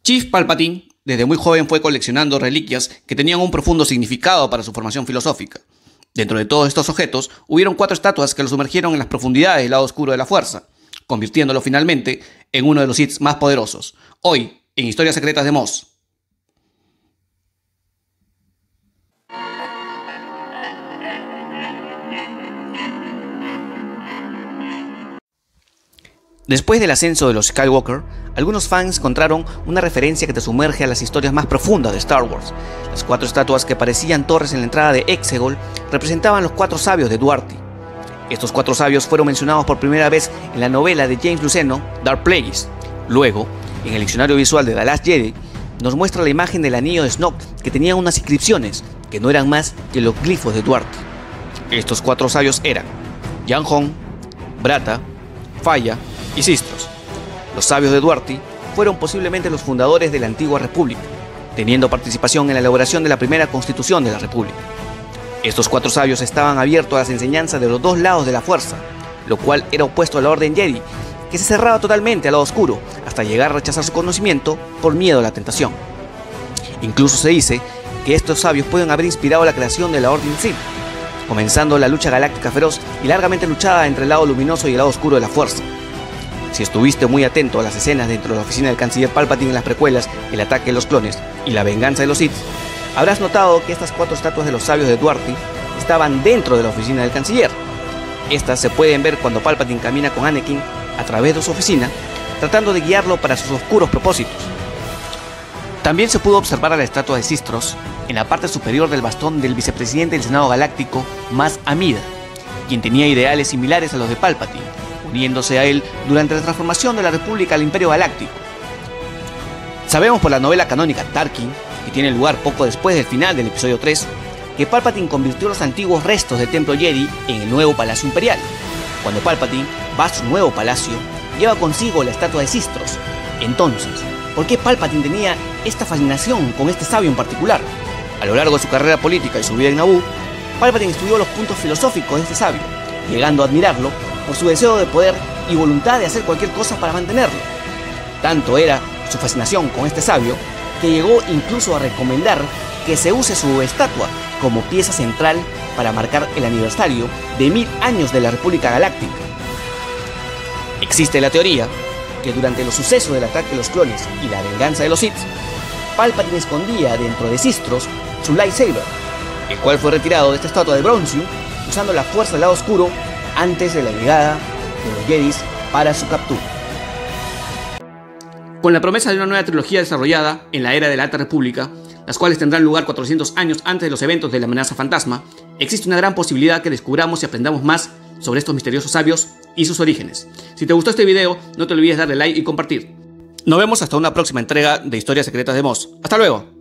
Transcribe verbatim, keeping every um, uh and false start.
Chief Palpatine desde muy joven fue coleccionando reliquias que tenían un profundo significado para su formación filosófica. Dentro de todos estos objetos, hubieron cuatro estatuas que lo sumergieron en las profundidades del lado oscuro de la fuerza, convirtiéndolo finalmente en uno de los Sith más poderosos. Hoy, en Historias Secretas de Mos. Después del ascenso de los Skywalker, algunos fans encontraron una referencia que te sumerge a las historias más profundas de Star Wars. Las cuatro estatuas que parecían torres en la entrada de Exegol representaban los cuatro sabios de Duarte. Estos cuatro sabios fueron mencionados por primera vez en la novela de James Luceno, Dark Plagueis. Luego, en el diccionario visual de The Last Jedi, nos muestra la imagen del anillo de Snoke que tenía unas inscripciones que no eran más que los glifos de Duarte. Estos cuatro sabios eran Yang Hong, Brata, Falla y Sistros. Los sabios de Duarte fueron posiblemente los fundadores de la antigua república, teniendo participación en la elaboración de la primera constitución de la república. Estos cuatro sabios estaban abiertos a las enseñanzas de los dos lados de la fuerza, lo cual era opuesto a la orden Jedi, que se cerraba totalmente al lado oscuro, hasta llegar a rechazar su conocimiento por miedo a la tentación. Incluso se dice que estos sabios pueden haber inspirado la creación de la orden Sith, comenzando la lucha galáctica feroz y largamente luchada entre el lado luminoso y el lado oscuro de la fuerza. Si estuviste muy atento a las escenas dentro de la oficina del canciller Palpatine en las precuelas, el ataque de los clones y la venganza de los Sith, habrás notado que estas cuatro estatuas de los sabios de Duarte estaban dentro de la oficina del canciller. Estas se pueden ver cuando Palpatine camina con Anakin a través de su oficina, tratando de guiarlo para sus oscuros propósitos. También se pudo observar a la estatua de Sistros en la parte superior del bastón del vicepresidente del Senado Galáctico, Maz Amida, quien tenía ideales similares a los de Palpatine, uniéndose a él durante la transformación de la República al Imperio Galáctico. Sabemos por la novela canónica Tarkin, que tiene lugar poco después del final del episodio tres, que Palpatine convirtió los antiguos restos del Templo Jedi en el nuevo Palacio Imperial. Cuando Palpatine va a su nuevo palacio, lleva consigo la estatua de Sistros. Entonces, ¿por qué Palpatine tenía esta fascinación con este sabio en particular? A lo largo de su carrera política y su vida en Naboo, Palpatine estudió los puntos filosóficos de este sabio, llegando a admirarlo por su deseo de poder y voluntad de hacer cualquier cosa para mantenerlo. Tanto era su fascinación con este sabio que llegó incluso a recomendar que se use su estatua como pieza central para marcar el aniversario de mil años de la República Galáctica. Existe la teoría que durante los sucesos del ataque de los clones y la venganza de los Sith, Palpatine escondía dentro de Sistros su lightsaber, el cual fue retirado de esta estatua de Bronzium usando la fuerza del lado oscuro antes de la llegada de los Jedis para su captura. Con la promesa de una nueva trilogía desarrollada en la era de la Alta República, las cuales tendrán lugar cuatrocientos años antes de los eventos de la amenaza fantasma, existe una gran posibilidad que descubramos y aprendamos más sobre estos misteriosos sabios y sus orígenes. Si te gustó este video, no te olvides darle like y compartir. Nos vemos hasta una próxima entrega de Historias Secretas de Mos. ¡Hasta luego!